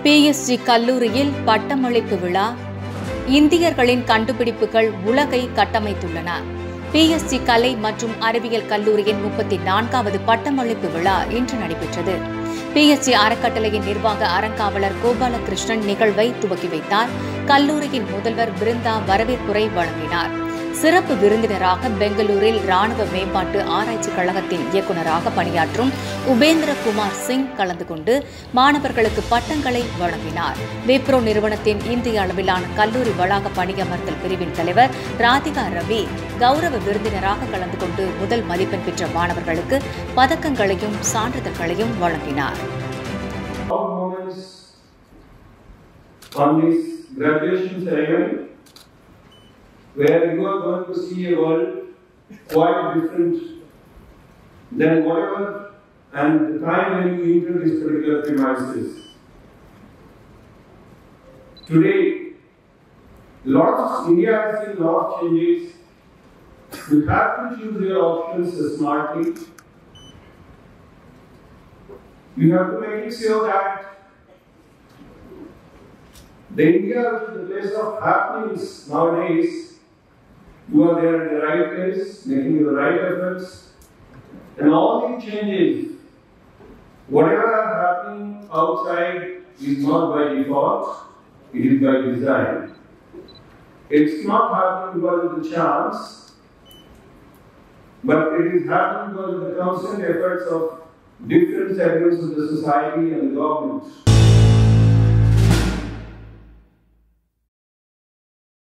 PSG கல்லூரியில் பட்டமளிப்பு விழா. இந்தியர்களின் கண்டுபிடிப்புகள் உலகை கட்டமைத்துள்ளன. PSG கலை மற்றும் அறிவியல் கல்லூரியின் 34வது பட்டமளிப்பு விழா இன்று நடைபெற்றது. PSG அறக்கட்டளையின் நிர்வாக அறங்காவலர் கோபாலகிருஷ்ணன் நிகழ்வை துவக்கி வைத்தார். கல்லூரியின் முதல்வர் பிருந்தா வரவேற்புரை வழங்கினார். சிறப்பு விருந்தினராக பெங்களூரில் ராணுவ மேம்பாட்டு ஆராய்ச்சி கழகத்தின் இயக்குநராக பணியாற்றும் உபேந்திர குமார் சிங் கலந்து கொண்டு மாணவர்களுக்கு பட்டங்களை வழங்கினார். விப்ரோ நிறுவனத்தின் இந்திய அளவிலான கல்லூரி வளாக பணியமர்த்தல் பிரிவின் தலைவர் ராதிகா ரவி கௌரவ விருந்தினராக கலந்து கொண்டு முதல் மதிப்பெண் பெற்ற மாணவர்களுக்கு பதக்கங்களையும் சான்றிதழ்களையும் வழங்கினார். Where you are going to see a world quite different than whatever and the time when you enter these particular premises. Today, India has seen a lot of changes. You have to choose your options smartly. You have to make it sure that the India which is the place of happenings nowadays, you are there at the right place, making the right efforts, and all these changes, whatever are happening outside is not by default, it is by design. It's not happening because of the chance, but it is happening because of the constant efforts of different segments of the society and the government.